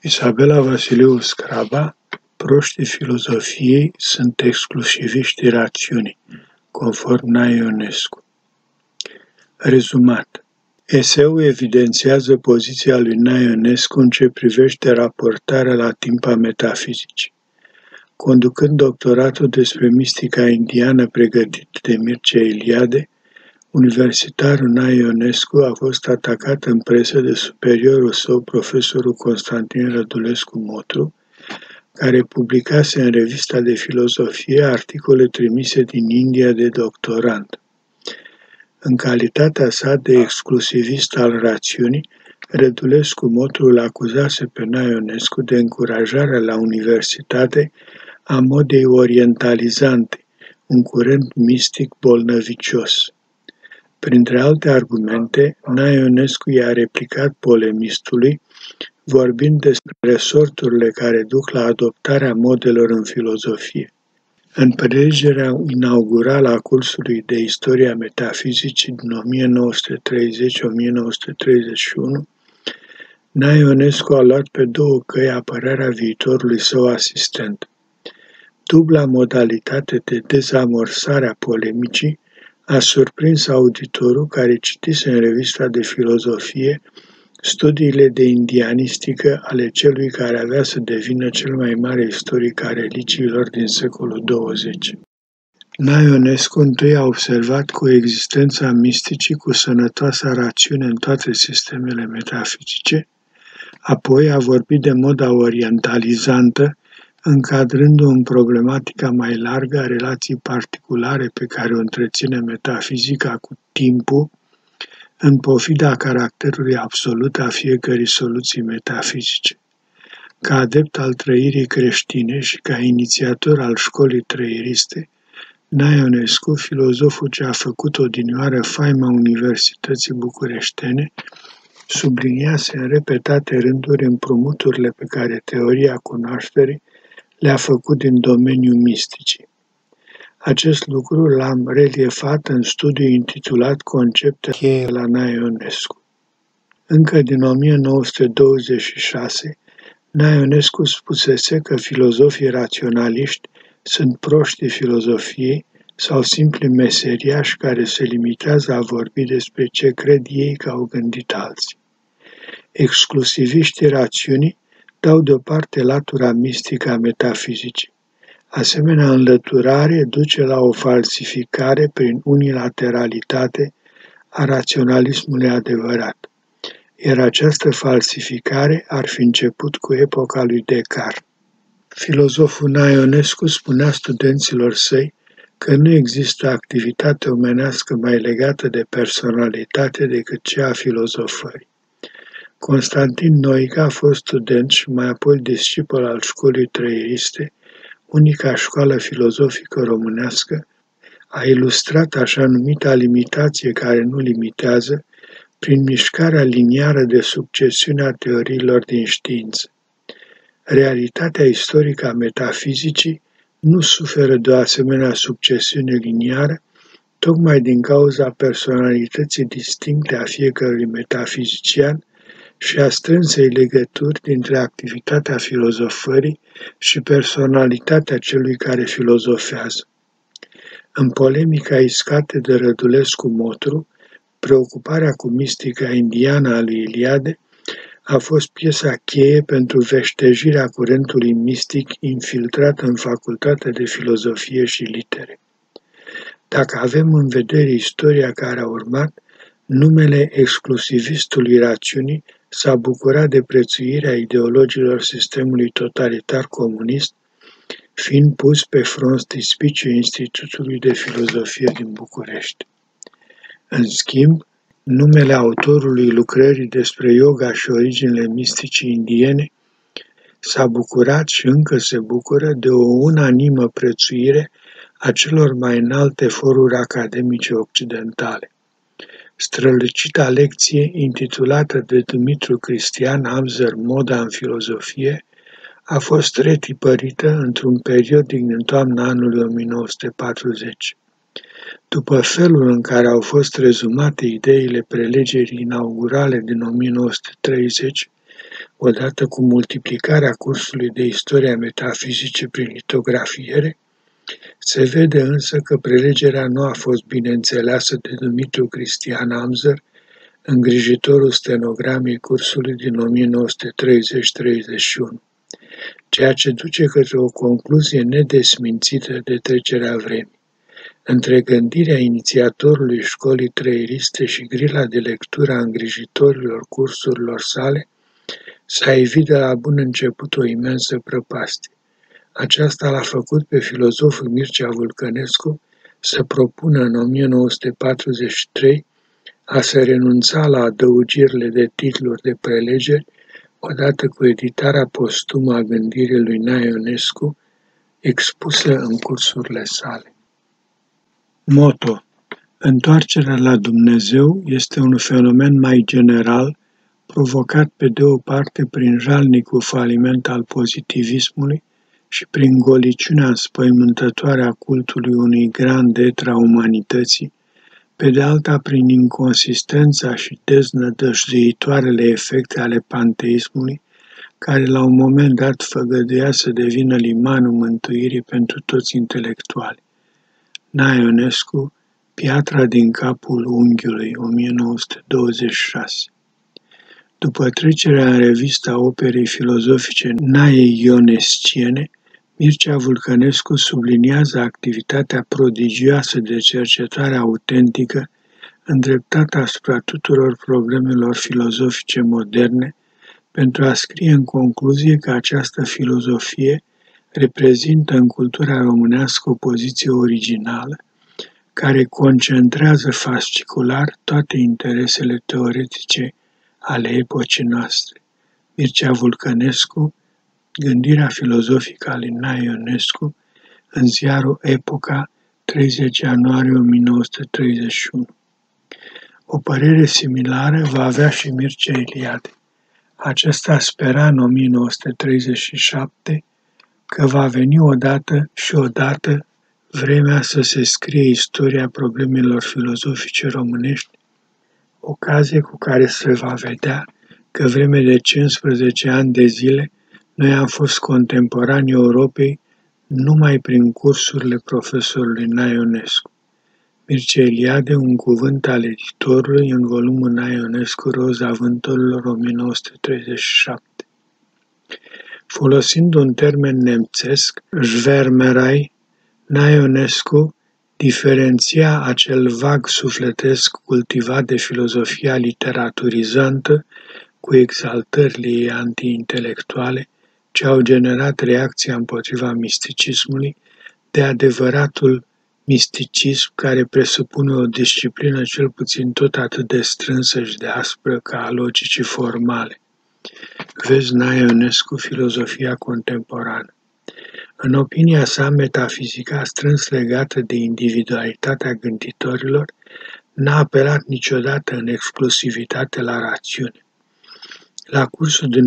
Isabela Vasiliu Scraba: proștii filozofiei sunt exclusiviștii rațiunii, conform Nae Ionescu. Rezumat. Eseul evidențiază poziția lui Nae Ionescu în ce privește raportarea la timp a metafizicii. Conducând doctoratul despre mistica indiană pregătit de Mircea Eliade, universitarul Nae Ionescu a fost atacat în presă de superiorul său, profesorul Constantin Rădulescu Motru, care publicase în revista de filozofie articole trimise din India de doctorand. În calitatea sa de exclusivist al rațiunii, Rădulescu Motru îl acuzase pe Nae Ionescu de încurajarea la universitate a modei orientalizante, un curent mistic bolnăvicios. Printre alte argumente, Nae Ionescu i-a replicat polemistului, vorbind despre resorturile care duc la adoptarea modelor în filozofie. În prelegerea inaugurală a cursului de istoria metafizicii din 1930-1931, Nae Ionescu a luat pe două căi apărarea viitorului său asistent. Dubla modalitate de dezamorsare a polemicii a surprins auditorul care citise în revista de filozofie studiile de indianistică ale celui care avea să devină cel mai mare istoric al religiilor din secolul 20. Nae Ionescu întâi a observat coexistența misticii cu sănătoasa rațiune în toate sistemele metafizice, apoi a vorbit de moda orientalizantă, încadrându-o în problematica mai largă a relației particulare pe care o întreține metafizica cu timpul, în pofida caracterului absolut a fiecărei soluții metafizice. Ca adept al trăirii creștine și ca inițiator al școlii trăiriste, Nae Ionescu, filozoful ce a făcut odinioară faima Universității Bucureștene, subliniase în repetate rânduri împrumuturile pe care teoria cunoașterii le-a făcut din domeniul misticii. Acest lucru l-am reliefat în studiul intitulat Concepte cheie la Nae Ionescu. Încă din 1926, Nae Ionescu spusese că filozofii raționaliști sunt proștii filozofiei sau simpli meseriași care se limitează a vorbi despre ce cred ei că au gândit alții. Exclusiviștii rațiunii dau deoparte latura mistică a metafizicii. Asemenea înlăturare duce la o falsificare prin unilateralitate a raționalismului adevărat, iar această falsificare ar fi început cu epoca lui Descartes. Filozoful Nae Ionescu spunea studenților săi că nu există activitate omenească mai legată de personalitate decât cea a filozofării. Constantin Noica a fost student și mai apoi discipol al școlii trăiriste, unica școală filozofică românească, a ilustrat așa numita limitație care nu limitează prin mișcarea liniară de succesiune a teoriilor din știință. Realitatea istorică a metafizicii nu suferă de o asemenea succesiune liniară, tocmai din cauza personalității distincte a fiecărui metafizician și a strânsei legături dintre activitatea filozofării și personalitatea celui care filozofează. În polemica iscată de Rădulescu Motru, preocuparea cu mistica indiană a lui Eliade a fost piesa cheie pentru veștejirea curentului mistic infiltrat în Facultatea de Filozofie și Litere. Dacă avem în vedere istoria care a urmat, numele exclusivistului rațiunii s-a bucurat de prețuirea ideologilor sistemului totalitar comunist, fiind pus pe frontispiciul Institutului de Filozofie din București. În schimb, numele autorului lucrării despre yoga și originile misticii indiene s-a bucurat și încă se bucură de o unanimă prețuire a celor mai înalte foruri academice occidentale. Strălucita lecție, intitulată de Dumitru Cristian Amzer Moda în filozofie, a fost retipărită într-un periodic din toamna anului 1940. După felul în care au fost rezumate ideile prelegerii inaugurale din 1930, odată cu multiplicarea cursului de istoria metafizice prin litografiere, se vede însă că prelegerea nu a fost bine înțeleasă de Dumitru Cristian Amzer, îngrijitorul stenogramei cursului din 1930-31, ceea ce duce către o concluzie nedesmințită de trecerea vremii. Între gândirea inițiatorului școlii trăieriste și grila de lectură a îngrijitorilor cursurilor sale, s-a evit de la bun început o imensă prăpastie. Aceasta l-a făcut pe filozoful Mircea Vulcănescu să propună în 1943 a se renunța la adăugirile de titluri de prelegeri, odată cu editarea postumă a gândirii lui Nae Ionescu, expusă în cursurile sale. Moto: întoarcerea la Dumnezeu este un fenomen mai general, provocat pe de o parte prin jalnicul faliment al pozitivismului și prin goliciunea înspăimântătoare a cultului unui grand etr a umanității, pe de alta prin inconsistența și deznădăjduitoarele efecte ale panteismului, care la un moment dat făgăduia să devină limanul mântuirii pentru toți intelectuali. Nae Ionescu, Piatra din capul unghiului, 1926. După trecerea în revistă a operei filozofice nae-ionesciene, Mircea Vulcănescu subliniază activitatea prodigioasă de cercetare autentică îndreptată asupra tuturor problemelor filozofice moderne, pentru a scrie în concluzie că această filozofie reprezintă în cultura românească o poziție originală, care concentrează fascicular toate interesele teoretice ale epocii noastre. Mircea Vulcănescu, Gândirea filozofică a lui Nae Ionescu, în ziarul Epoca, 30 ianuarie 1931. O părere similară va avea și Mircea Eliade. Acesta spera în 1937 că va veni odată și odată vremea să se scrie istoria problemelor filozofice românești, ocazie cu care se va vedea că vreme de 15 ani de zile noi am fost contemporani Europei numai prin cursurile profesorului Nae Ionescu. Mircea Eliade, un cuvânt al editorului în volumul Nae Ionescu, Roza Vânturilor, 1937. Folosind un termen nemțesc, Schwärmerei, Nae Ionescu diferenția acel vag sufletesc cultivat de filozofia literaturizantă cu exaltările ei anti-intelectuale, ce au generat reacția împotriva misticismului, de adevăratul misticism care presupune o disciplină cel puțin tot atât de strânsă și de aspră ca a logicii formale. Vezi Nae Ionescu, Filozofia contemporană. În opinia sa, metafizica, strâns legată de individualitatea gânditorilor, n-a apelat niciodată în exclusivitate la rațiune. La cursul din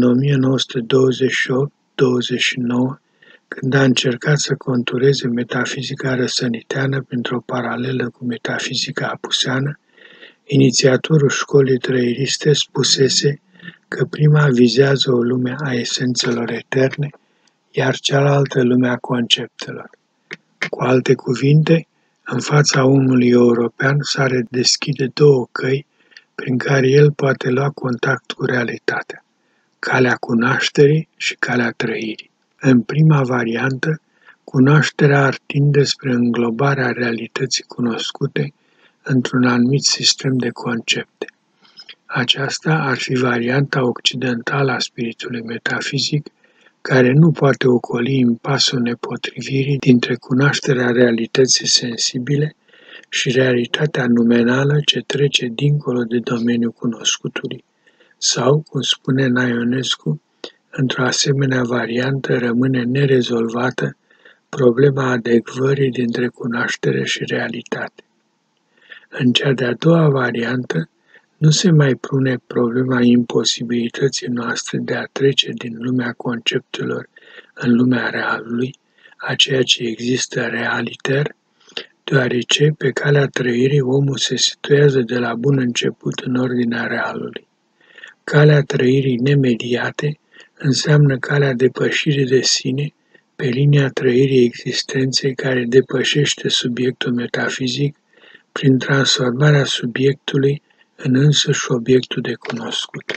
1928-29, când a încercat să contureze metafizica răsăniteană printr-o paralelă cu metafizica apuseană, inițiatorul școlii trăiriste spusese că prima vizează o lume a esențelor eterne, iar cealaltă lumea conceptelor. Cu alte cuvinte, în fața omului european s-ar deschide două căi prin care el poate lua contact cu realitatea: calea cunoașterii și calea trăirii. În prima variantă, cunoașterea ar tinde spre înglobarea realității cunoscute într-un anumit sistem de concepte. Aceasta ar fi varianta occidentală a spiritului metafizic, care nu poate ocoli impasul nepotrivirii dintre cunoașterea realității sensibile și realitatea numenală ce trece dincolo de domeniul cunoscutului. Sau, cum spune Nae Ionescu, într-o asemenea variantă rămâne nerezolvată problema adecvării dintre cunoaștere și realitate. În cea de-a doua variantă, nu se mai pune problema imposibilității noastre de a trece din lumea conceptelor în lumea realului, a ceea ce există realiter, deoarece pe calea trăirii omul se situează de la bun început în ordinea realului. Calea trăirii nemediate înseamnă calea depășirii de sine pe linia trăirii existenței care depășește subiectul metafizic prin transformarea subiectului în însuși obiectul de cunoscut.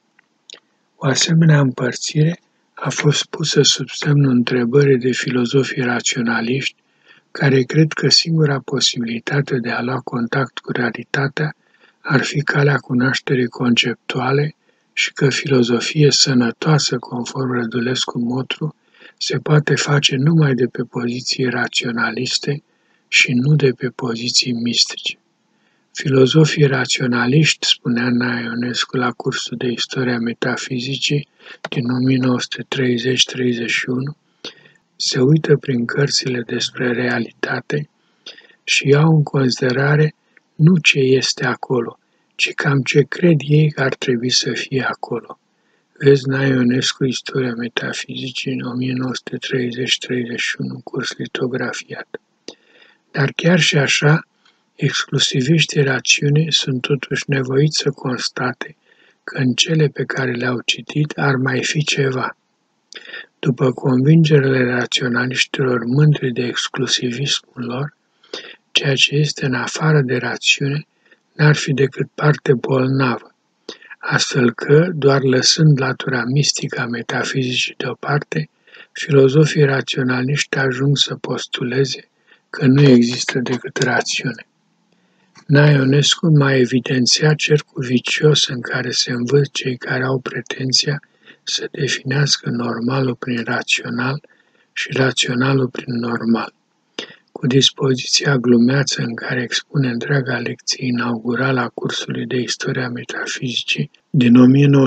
O asemenea împărțire a fost pusă sub semnul întrebării de filozofii raționaliști care cred că singura posibilitate de a lua contact cu realitatea ar fi calea cunoașterii conceptuale și că filozofie sănătoasă, conform Rădulescu Motru, se poate face numai de pe poziții raționaliste și nu de pe poziții mistice. Filozofii raționaliști, spunea Nae Ionescu la cursul de istoria metafizicii din 1930-31, se uită prin cărțile despre realitate și iau în considerare nu ce este acolo, ci cam ce cred ei că ar trebui să fie acolo. Vezi Nae Ionescu, Istoria metafizicii în 1930-31, curs litografiat. Dar chiar și așa, exclusiviștii rațiunii sunt totuși nevoiți să constate că în cele pe care le-au citit ar mai fi ceva. După convingerile raționaliștilor mândri de exclusivismul lor, ceea ce este în afară de rațiune n-ar fi decât parte bolnavă, astfel că, doar lăsând latura mistică a metafizicii deoparte, filozofii raționaliști ajung să postuleze că nu există decât rațiune. Nae Ionescu mai evidenția cercul vicios în care se învârt cei care au pretenția să definească normalul prin rațional și raționalul prin normal. Cu dispoziția glumeață în care expune întreaga lecție inaugurală a cursului de istoria metafizicii din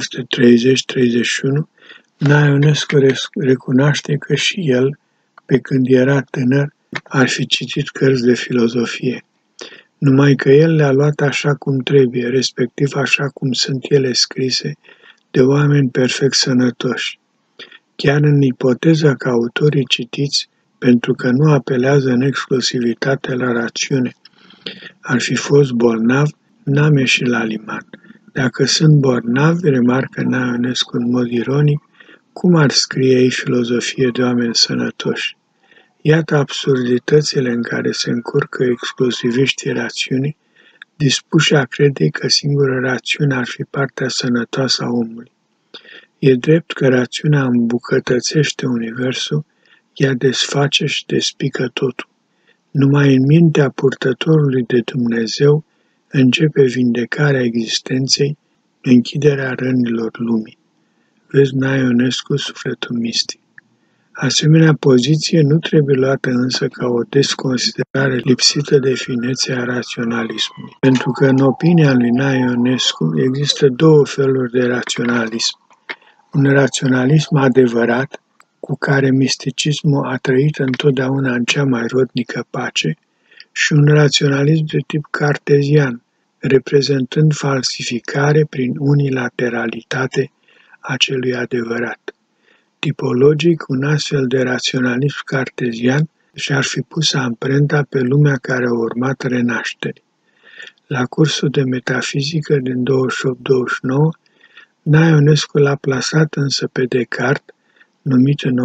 1930-31, Nae Ionescu recunoaște că și el, pe când era tânăr, ar fi citit cărți de filozofie. Numai că el le-a luat așa cum trebuie, respectiv așa cum sunt ele scrise, de oameni perfect sănătoși. Chiar în ipoteza că autorii citiți, pentru că nu apelează în exclusivitate la rațiune, ar fi fost bolnavi, n-am ieșit la liman. Dacă sunt bolnavi, remarcă Nae Ionescu în mod ironic, cum ar scrie ei filozofie de oameni sănătoși? Iată absurditățile în care se încurcă exclusiviștii rațiunii, dispuși a crede că singura rațiune ar fi partea sănătoasă a omului. E drept că rațiunea îmbucătățește universul, ea desface și despică totul. Numai în mintea purtătorului de Dumnezeu începe vindecarea existenței, închiderea rănilor lumii. Vezi Nae Ionescu, Sufletul mistic. Asemenea poziție nu trebuie luată însă ca o desconsiderare lipsită de finețe a raționalismului, pentru că în opinia lui Nae Ionescu există două feluri de raționalism. Un raționalism adevărat, cu care misticismul a trăit întotdeauna în cea mai rodnică pace, și un raționalism de tip cartezian, reprezentând falsificare prin unilateralitate a celui adevărat. Tipologic, un astfel de raționalism cartezian și-ar fi pus amprenta pe lumea care a urmat renașterii. La cursul de metafizică din 28-29, Nae Ionescu l-a plasat însă pe Descartes, numit în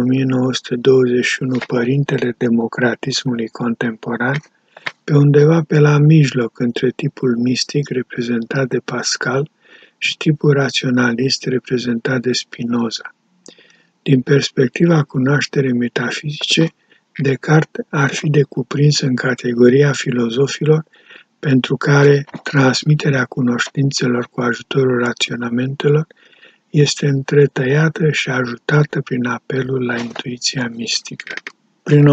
1921 părintele democratismului contemporan, pe undeva pe la mijloc între tipul mistic reprezentat de Pascal și tipul raționalist reprezentat de Spinoza. Din perspectiva cunoașterii metafizice, Descartes ar fi de cuprins în categoria filozofilor pentru care transmiterea cunoștințelor cu ajutorul raționamentelor este întretăiată și ajutată prin apelul la intuiția mistică. Prin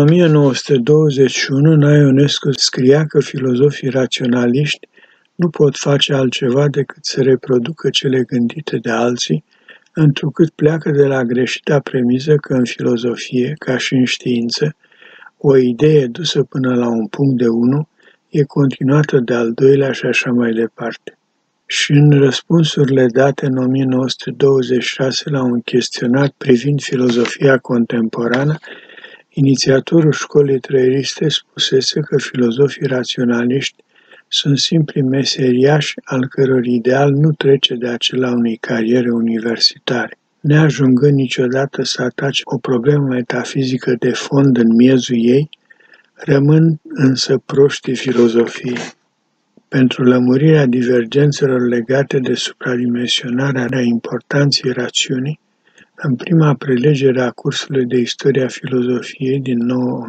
1921, Nae Ionescu scria că filozofii raționaliști nu pot face altceva decât să reproducă cele gândite de alții, întrucât pleacă de la greșita premisă că în filozofie, ca și în știință, o idee dusă până la un punct de unu e continuată de al doilea și așa mai departe. Și în răspunsurile date în 1926 la un chestionar privind filozofia contemporană, inițiatorul școlii trăieriste spusese că filozofii raționaliști sunt simpli meseriași al căror ideal nu trece de acela unei cariere universitare. neajungând niciodată să atace o problemă metafizică de fond în miezul ei, rămân însă proștii filozofiei. Pentru lămurirea divergențelor legate de supradimensionarea importanței rațiunii, în prima prelegere a cursului de istoria filozofiei din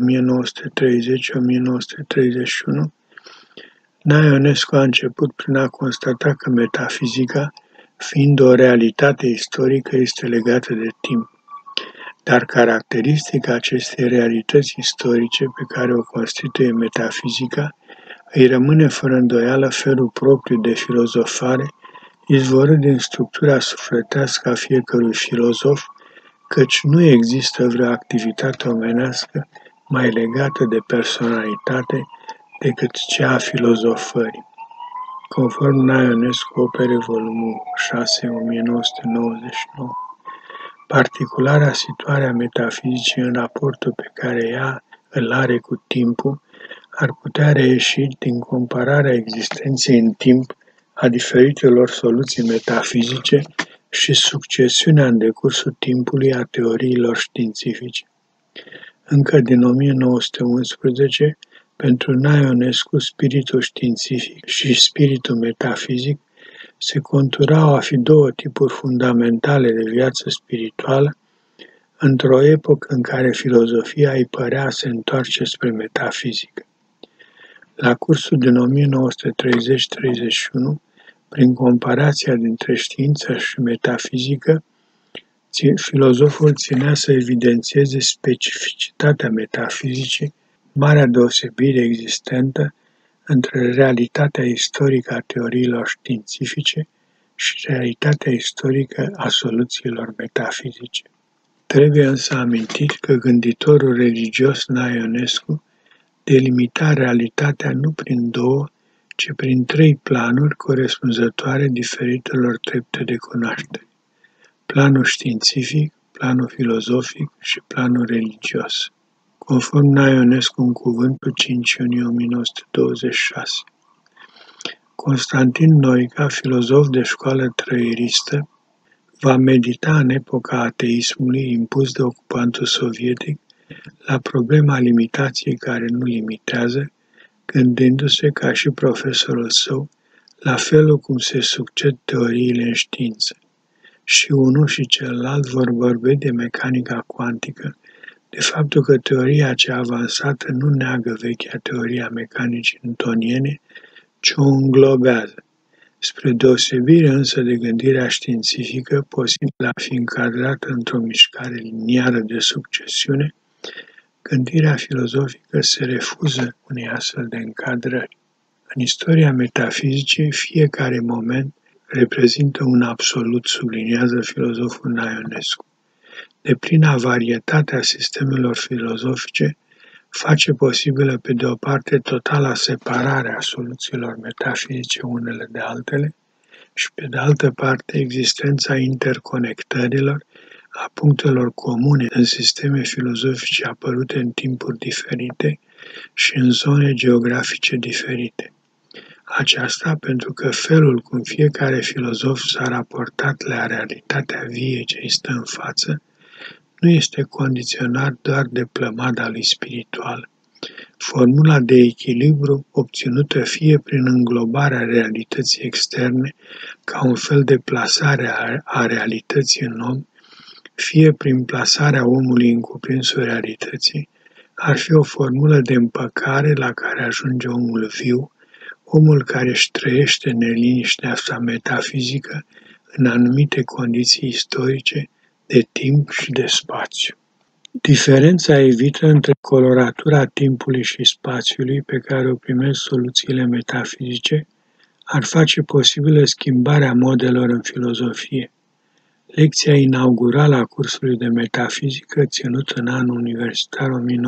1930-1931, Naionescu a început prin a constata că metafizica, fiind o realitate istorică, este legată de timp. Dar caracteristica acestei realități istorice pe care o constituie metafizica îi rămâne fără îndoială felul propriu de filozofare, izvorât din structura sufletească a fiecărui filozof, căci nu există vreo activitate omenească mai legată de personalitate decât cea a filozofării. Conform Naionescu, Opere, volumul 6, 1999. Particulara situare a metafizicii în raportul pe care ea îl are cu timpul ar putea reieși din compararea existenței în timp a diferitelor soluții metafizice și succesiunea în decursul timpului a teoriilor științifice. Încă din 1911, pentru Naionescu, spiritul științific și spiritul metafizic se conturau a fi două tipuri fundamentale de viață spirituală, într-o epocă în care filozofia îi părea se întoarce spre metafizică. La cursul din 1930-31, prin comparația dintre știință și metafizică, filozoful ținea să evidențieze specificitatea metafizicii, marea deosebire existentă între realitatea istorică a teoriilor științifice și realitatea istorică a soluțiilor metafizice. Trebuie însă amintit că gânditorul religios Naionescu delimita realitatea nu prin două, ci prin trei planuri corespunzătoare diferitelor trepte de cunoaștere: planul științific, planul filozofic și planul religios. Conform Naionescu în cuvântul 5 iunie 1926. Constantin Noica, filozof de școală trăieristă, va medita în epoca ateismului impus de ocupantul sovietic la problema limitației care nu limitează, gândindu-se ca și profesorul său la felul cum se succed teoriile în știință. Și unul și celălalt vor vorbi de mecanica cuantică, de faptul că teoria cea avansată nu neagă vechea teoria mecanicii newtoniene, ci o înglobează. Spre deosebire însă de gândirea științifică, posibilă a fi încadrată într-o mișcare liniară de succesiune, gândirea filozofică se refuză unei astfel de încadrări. În istoria metafizicii, fiecare moment reprezintă un absolut, subliniază filozoful Naionescu. Deplina varietate a sistemelor filozofice face posibilă, pe de o parte, totala separare a soluțiilor metafizice unele de altele și, pe de altă parte, existența interconectărilor a punctelor comune în sisteme filozofice apărute în timpuri diferite și în zone geografice diferite. Aceasta pentru că felul cum fiecare filozof s-a raportat la realitatea vie ce îi stă în față nu este condiționat doar de plămada lui spirituală. Formula de echilibru obținută fie prin înglobarea realității externe ca un fel de plasare a realității în om, fie prin plasarea omului în cuprinsul realității, ar fi o formulă de împăcare la care ajunge omul viu, omul care își trăiește neliniștea sa metafizică în anumite condiții istorice, de timp și de spațiu. Diferența evită între coloratura timpului și spațiului pe care o primesc soluțiile metafizice ar face posibilă schimbarea modelor în filozofie. Lecția inaugurală a cursului de metafizică, ținut în anul universitar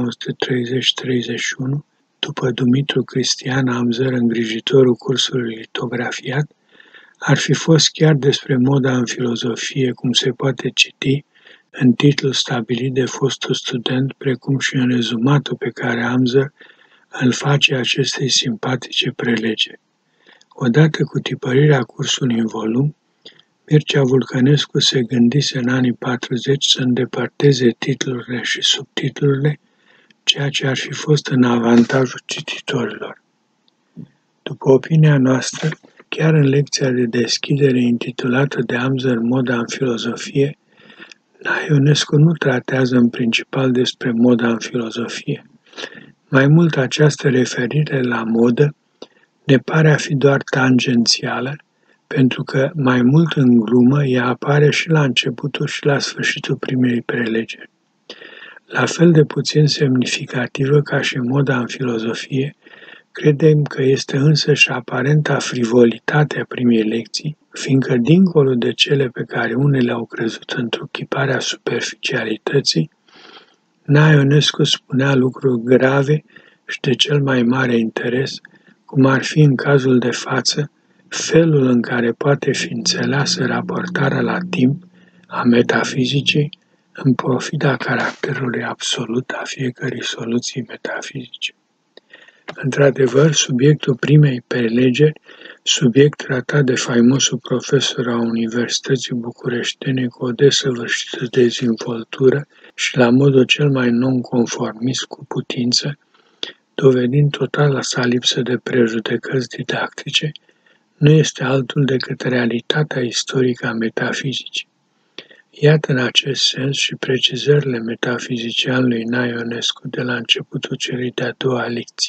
1930-31, după Dumitru Cristian Amzăr, îngrijitorul cursului litografiat, ar fi fost chiar despre moda în filozofie, cum se poate citi în titlul stabilit de fostul student, precum și în rezumatul pe care Amzăr îl face acestei simpatice prelegeri. Odată cu tipărirea cursului în volum, Mircea Vulcănescu se gândise în anii 40 să îndepărteze titlurile și subtitlurile, ceea ce ar fi fost în avantajul cititorilor. După opinia noastră, chiar în lecția de deschidere intitulată De Amzer Moda în filozofie, Ionescu nu tratează în principal despre moda în filozofie. Mai mult, această referire la modă ne pare a fi doar tangențială, pentru că, mai mult în glumă, ea apare și la începutul și la sfârșitul primei prelegeri. La fel de puțin semnificativă ca și moda în filozofie, credem că este însăși aparenta frivolitate a primei lecții, fiindcă, dincolo de cele pe care unele au crezut întruchiparea superficialității, Ionescu spunea lucruri grave și de cel mai mare interes, cum ar fi în cazul de față felul în care poate fi înțeleasă raportarea la timp a metafizicii în pofida caracterului absolut a fiecărei soluții metafizice. Într-adevăr, subiectul primei prelegeri, subiect tratat de faimosul profesor a Universității Bucureștene cu o desăvârșită dezvoltură și la modul cel mai nonconformist cu putință, dovedind total sa lipsă de prejudecăți didactice, nu este altul decât realitatea istorică a metafizicii. Iată în acest sens și precizările metafizicianului Ionescu de la începutul celei de-a doua lecții.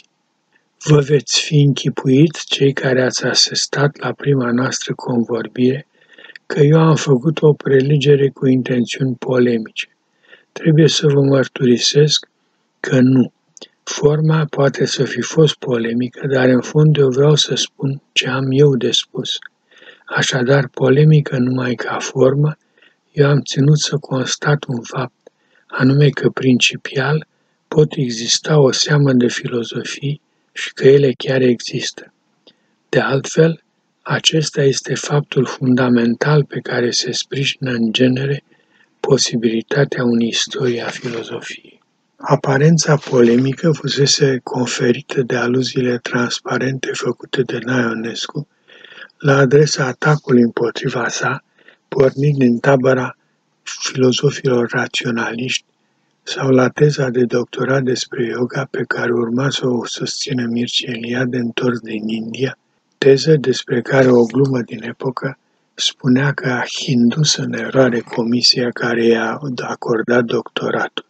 Vă veți fi închipuit, cei care ați asistat la prima noastră convorbire, că eu am făcut o prelegere cu intențiuni polemice. Trebuie să vă mărturisesc că nu. Forma poate să fi fost polemică, dar în fond eu vreau să spun ce am eu de spus. Așadar, polemică numai ca formă, eu am ținut să constat un fapt, anume că principial pot exista o seamă de filozofii și că ele chiar există. De altfel, acesta este faptul fundamental pe care se sprijină în genere posibilitatea unei istorii a filozofiei. Aparența polemică fusese conferită de aluziile transparente făcute de Ionescu la adresa atacului împotriva sa, pornit din tabăra filozofilor raționaliști, sau la teza de doctorat despre yoga pe care urma să o susțină Mircea Eliade întors din India, teză despre care o glumă din epocă spunea că a indus în eroare comisia care i-a acordat doctoratul.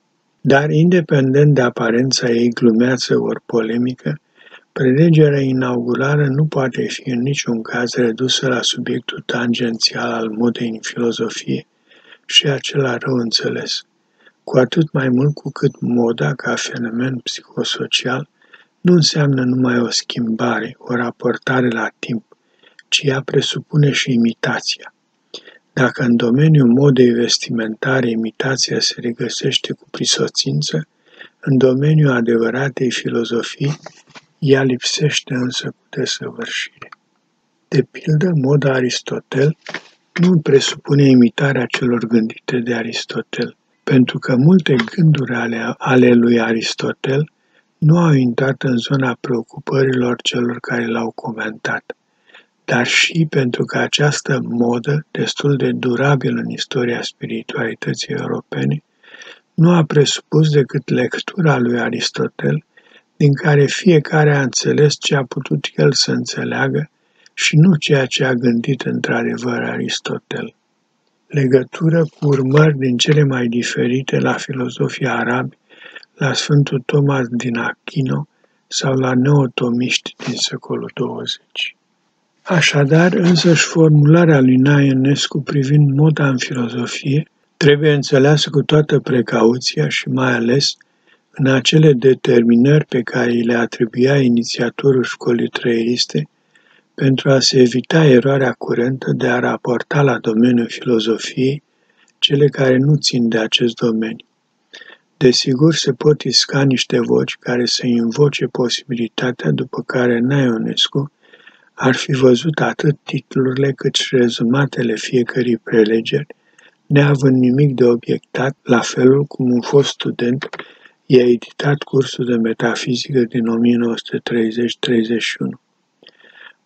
Dar, independent de aparența ei glumeață ori polemică, prelegerea inaugulară nu poate fi în niciun caz redusă la subiectul tangențial al modei în filozofie și acela rău înțeles. Cu atât mai mult cu cât moda, ca fenomen psihosocial, nu înseamnă numai o schimbare, o raportare la timp, ci ea presupune și imitația. Dacă în domeniul modei vestimentare imitația se regăsește cu prisosință, în domeniul adevăratei filozofii, ea lipsește însă cu desăvârșire. De pildă, moda Aristotel nu presupune imitarea celor gândite de Aristotel, pentru că multe gânduri ale lui Aristotel nu au intrat în zona preocupărilor celor care l-au comentat, dar și pentru că această modă, destul de durabilă în istoria spiritualității europene, nu a presupus decât lectura lui Aristotel, din care fiecare a înțeles ce a putut el să înțeleagă și nu ceea ce a gândit într-adevăr Aristotel. Legătură cu urmări din cele mai diferite la filozofii arabi, la Sfântul Thomas din Achino sau la neotomiști din secolul 20. Așadar, însăși formularea lui Ionescu privind moda în filozofie trebuie înțeleasă cu toată precauția și mai ales în acele determinări pe care îi le atribuia inițiatorul școlii trăieriste pentru a se evita eroarea curentă de a raporta la domeniul filozofiei cele care nu țin de acest domeniu. Desigur, se pot isca niște voci care să invoce posibilitatea după care Ionescu ar fi văzut atât titlurile cât și rezumatele fiecărei prelegeri, neavând nimic de obiectat, la felul cum un fost student i-a editat cursul de metafizică din 1930-31.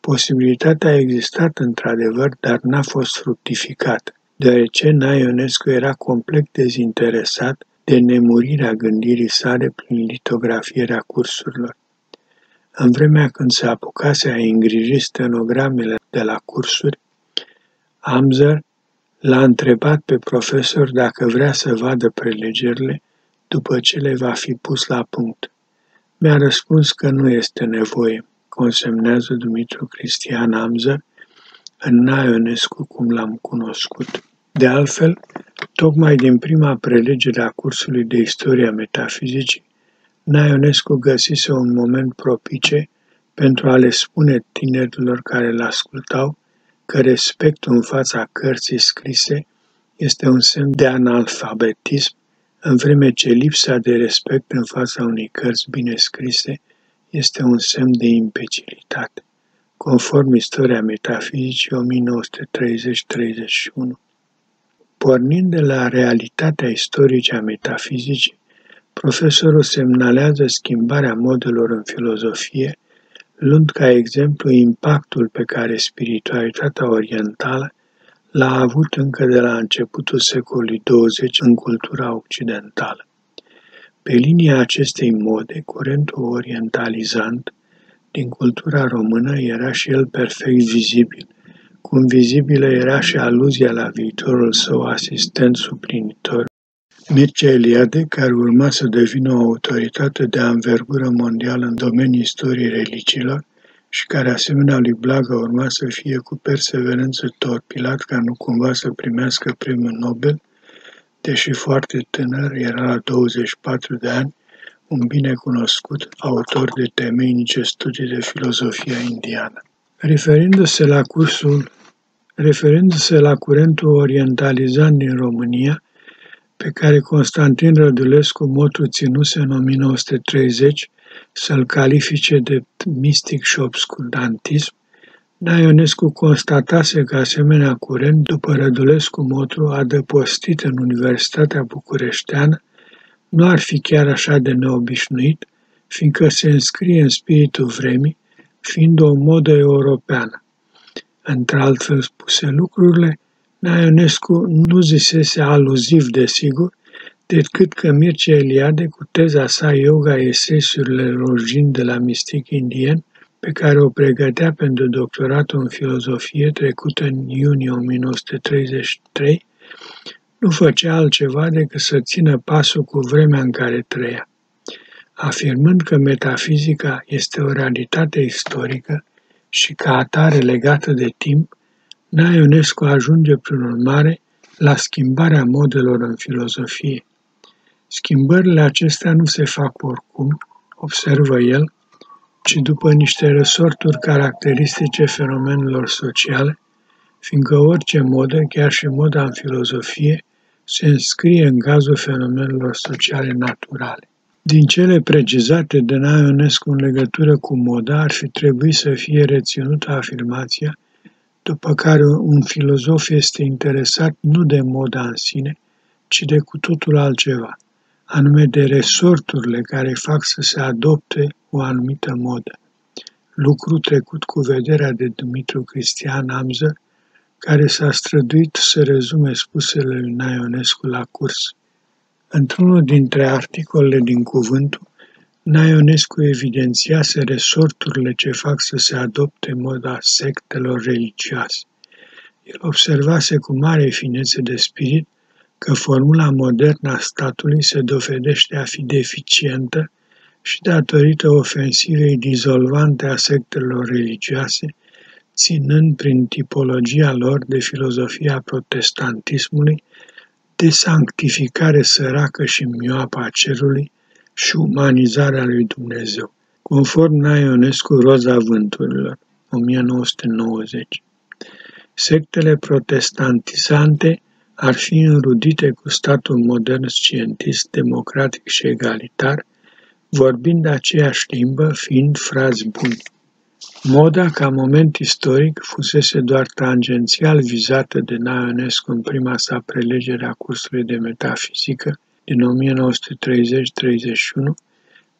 Posibilitatea a existat într-adevăr, dar n-a fost fructificată, deoarece Ionescu era complet dezinteresat de nemurirea gândirii sale prin litografierea cursurilor. În vremea când se apucase a îngriji stenogramele de la cursuri, Amzer l-a întrebat pe profesor dacă vrea să vadă prelegerile după ce le va fi pus la punct. Mi-a răspuns că nu este nevoie, consemnează Dumitru Cristian Amzer în Ionescu cum l-am cunoscut. De altfel, tocmai din prima prelegere a cursului de istoria metafizicii, Ionescu găsise un moment propice pentru a le spune tinerilor care îl ascultau că respectul în fața cărții scrise este un semn de analfabetism, în vreme ce lipsa de respect în fața unei cărți bine scrise este un semn de imbecilitate, conform Istoria metafizicii 1930-31. Pornind de la realitatea istorică a metafizicii, profesorul semnalează schimbarea modelor în filozofie, luând ca exemplu impactul pe care spiritualitatea orientală l-a avut încă de la începutul secolului 20 în cultura occidentală. Pe linia acestei mode, curentul orientalizant din cultura română era și el perfect vizibil, cum vizibilă era și aluzia la viitorul său asistent suplinitor, Mircea Eliade, care urma să devină o autoritate de anvergură mondială în domeniul istoriei religiilor și care, asemenea lui Blaga, urma să fie cu perseverență torpilat ca nu cumva să primească premiul Nobel, deși foarte tânăr, era la 24 de ani, un binecunoscut autor de temeinice studii de filozofia indiană. Referindu-se la curentul orientalizant din România, pe care Constantin Rădulescu Motru ținuse în 1930 să-l califice de mistic și obscurantism, Ionescu constatase că asemenea curent, după Rădulescu Motru, adăpostit în Universitatea Bucureșteană, nu ar fi chiar așa de neobișnuit, fiindcă se înscrie în spiritul vremii, fiind o modă europeană. Într-altfel spuse lucrurile, Ionescu nu zisese aluziv, desigur, decât că Mircea Eliade, cu teza sa Yoga Essai sur l'origine de la mystique indienne, pe care o pregătea pentru doctoratul în filozofie trecută în iunie 1933, nu făcea altceva decât să țină pasul cu vremea în care trăia. Afirmând că metafizica este o realitate istorică și ca atare legată de timp, Ionescu ajunge prin urmare la schimbarea modelor în filozofie. Schimbările acestea nu se fac oricum, observă el, ci după niște resorturi caracteristice fenomenelor sociale, fiindcă orice modă, chiar și moda în filozofie, se înscrie în cazul fenomenelor sociale naturale. Din cele precizate de Ionescu în legătură cu moda, ar fi trebuit să fie reținută afirmația după care un filozof este interesat nu de moda în sine, ci de cu totul altceva, anume de resorturile care fac să se adopte o anumită modă. Lucru trecut cu vederea de Dumitru Cristian Amzer, care s-a străduit să rezume spusele lui Ionescu la curs. Într-unul dintre articolele din Cuvântul, Ionescu evidențiase resorturile ce fac să se adopte moda sectelor religioase. El observase cu mare finețe de spirit că formula modernă a statului se dovedește a fi deficientă și datorită ofensivei dizolvante a sectelor religioase, ținând prin tipologia lor de filozofia protestantismului, de sanctificare săracă și mioapă a cerului și umanizarea lui Dumnezeu, conform Ionescu Roza Vânturilor, 1990. Sectele protestantizante ar fi înrudite cu statul modern scientist, democratic și egalitar, vorbind aceeași limbă, fiind frați buni. Moda, ca moment istoric, fusese doar tangențial vizată de Ionescu în prima sa prelegere a cursului de metafizică din 1930-31,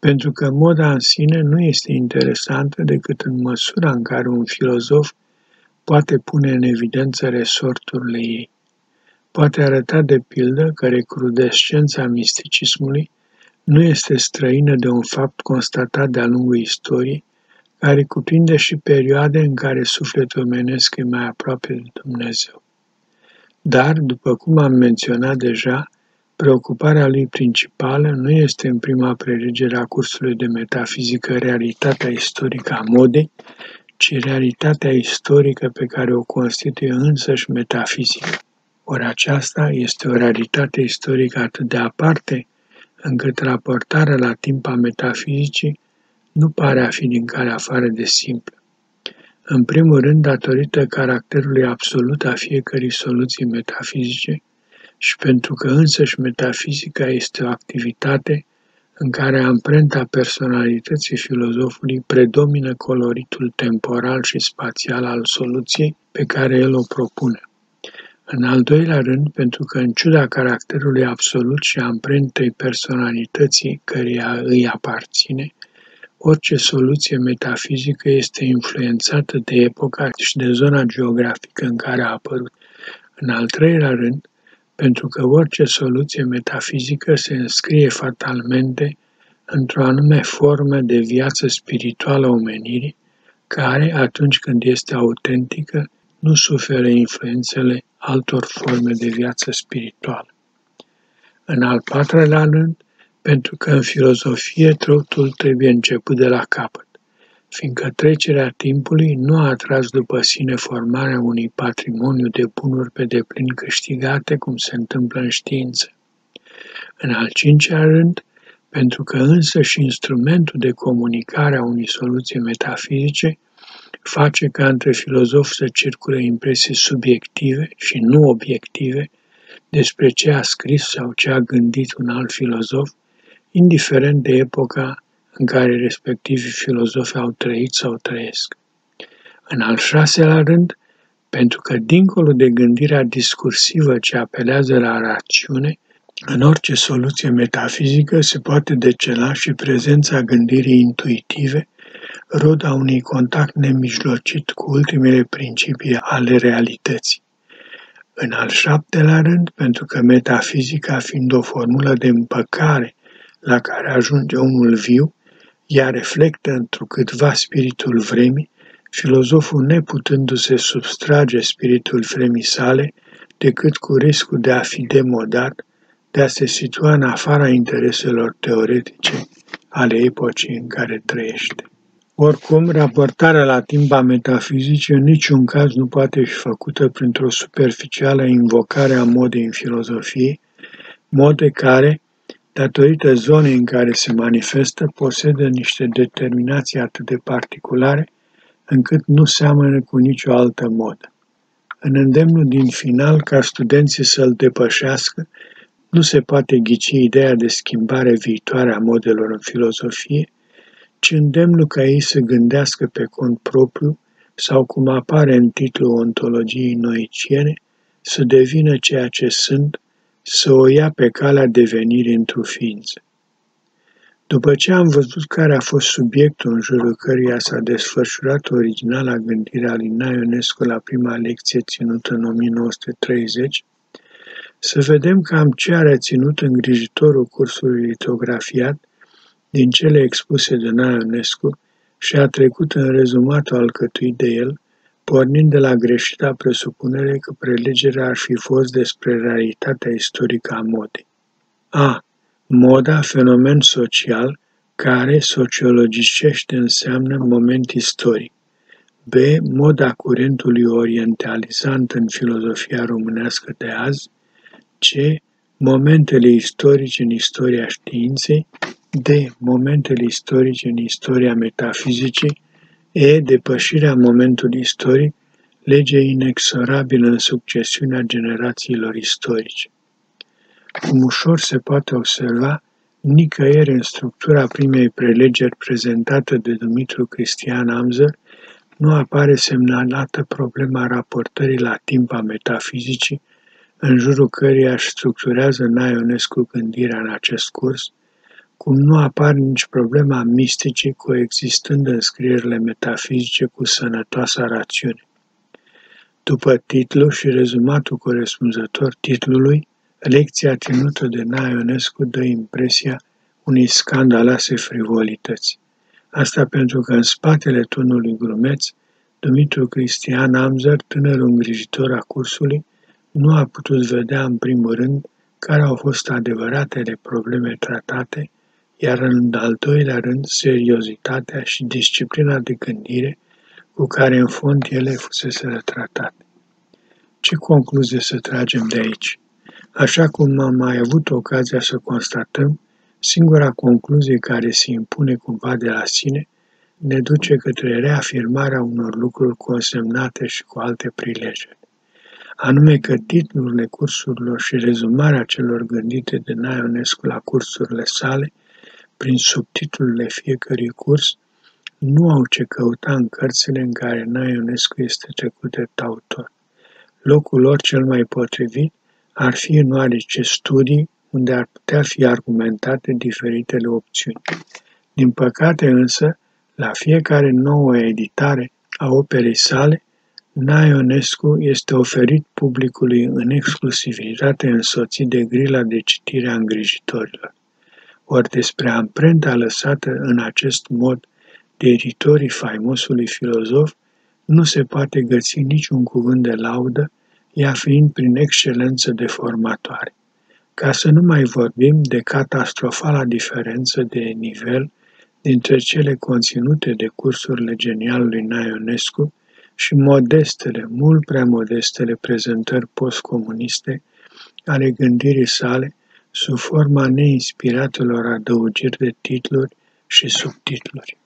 pentru că moda în sine nu este interesantă decât în măsura în care un filozof poate pune în evidență resorturile ei. Poate arăta de pildă că recrudescența misticismului nu este străină de un fapt constatat de-a lungul istoriei, care cuprinde și perioade în care sufletul omenesc e mai aproape de Dumnezeu. Dar, după cum am menționat deja, preocuparea lui principală nu este în prima prelegere a cursului de metafizică realitatea istorică a modei, ci realitatea istorică pe care o constituie însăși metafizica. Ori aceasta este o realitate istorică atât de aparte, încât raportarea la timp a metafizicii nu pare a fi din care afară de simplă. În primul rând, datorită caracterului absolut a fiecărei soluții metafizice și pentru că însăși metafizica este o activitate în care amprenta personalității filozofului predomină coloritul temporal și spațial al soluției pe care el o propune. În al doilea rând, pentru că în ciuda caracterului absolut și amprentei personalității căreia îi aparține, orice soluție metafizică este influențată de epoca și de zona geografică în care a apărut. În al treilea rând, pentru că orice soluție metafizică se înscrie fatalmente într-o anume formă de viață spirituală a omenirii, care, atunci când este autentică, nu suferă influențele altor forme de viață spirituală. În al patrulea rând, pentru că în filozofie totul trebuie început de la capăt, fiindcă trecerea timpului nu a atras după sine formarea unui patrimoniu de bunuri pe deplin câștigate, cum se întâmplă în știință. În al cincilea rând, pentru că însăși instrumentul de comunicare a unei soluții metafizice face ca între filozofi să circule impresii subiective și nu obiective despre ce a scris sau ce a gândit un alt filozof, indiferent de epoca în care respectivii filozofi au trăit sau trăiesc. În al șaselea rând, pentru că dincolo de gândirea discursivă ce apelează la rațiune, în orice soluție metafizică se poate decela și prezența gândirii intuitive, roda unui contact nemijlocit cu ultimele principii ale realității. În al șaptelea rând, pentru că metafizica fiind o formulă de împăcare la care ajunge omul viu, ea reflectă întrucâtva spiritul vremii, filozoful neputându-se substrage spiritul vremii sale decât cu riscul de a fi demodat, de a se situa în afara intereselor teoretice ale epocii în care trăiește. Oricum, raportarea la timp a metafizicii în niciun caz nu poate fi făcută printr-o superficială invocare a modei în filozofie, mode care, datorită zonei în care se manifestă, posedă niște determinații atât de particulare, încât nu seamănă cu nicio altă modă. În îndemnul din final ca studenții să-l depășească, nu se poate ghici ideea de schimbare viitoare a modelor în filozofie, ci îndemnul ca ei să gândească pe cont propriu sau, cum apare în titlul ontologiei noiciene, să devină ceea ce sunt, să o ia pe calea devenirii într-o ființă. După ce am văzut care a fost subiectul în jurul căruia s-a desfășurat originala gândire a lui Ionescu la prima lecție ținută în 1930, să vedem cam ce a reținut îngrijitorul cursului litografiat din cele expuse de Ionescu și a trecut în rezumatul alcătuit de el, pornind de la greșita presupunere că prelegerea ar fi fost despre realitatea istorică a modei. A. Moda, fenomen social, care sociologicește înseamnă moment istoric. B. Moda curentului orientalizant în filozofia românească de azi. C. Momentele istorice în istoria științei. D. Momentele istorice în istoria metafizicii. E. Depășirea momentului istoric, lege inexorabilă în succesiunea generațiilor istorice. Cum ușor se poate observa, nicăieri în structura primei prelegeri prezentată de Dumitru Cristian Amzăr nu apare semnalată problema raportării la timp a metafizicii, în jurul căreia își structurează Ionescu gândirea în acest curs, cum nu apare nici problema misticii coexistând în scrierile metafizice cu sănătoasa rațiune. După titlu și rezumatul corespunzător titlului, lecția ținută de Nae Ionescu dă impresia unei scandaloase frivolități. Asta pentru că în spatele tonului grumeț, Dumitru Cristian Amzăr, tânărul îngrijitor a cursului, nu a putut vedea în primul rând care au fost adevăratele probleme tratate, iar în al doilea rând seriozitatea și disciplina de gândire cu care în fond ele fuseseră tratate. Ce concluzie să tragem de aici? Așa cum am mai avut ocazia să constatăm, singura concluzie care se impune cumva de la sine ne duce către reafirmarea unor lucruri consemnate și cu alte prilejuri, anume că titlurile cursurilor și rezumarea celor gândite de Nae Ionescu la cursurile sale, prin subtitlurile fiecărui curs, nu au ce căuta în cărțile în care Nae Ionescu este trecut de autor. Locul lor cel mai potrivit ar fi în oarece studii unde ar putea fi argumentate diferitele opțiuni. Din păcate însă, la fiecare nouă editare a operei sale, Nae Ionescu este oferit publicului în exclusivitate însoțit de grila de citire a îngrijitorilor. Ori despre amprenta lăsată în acest mod de editorii faimosului filozof nu se poate găsi niciun cuvânt de laudă, ea fiind prin excelență deformatoare. Ca să nu mai vorbim de catastrofala diferență de nivel dintre cele conținute de cursurile genialului Nae Ionescu și modestele, mult prea modestele prezentări postcomuniste ale gândirii sale sub forma neinspiratelor adăugiri de titluri și subtitluri.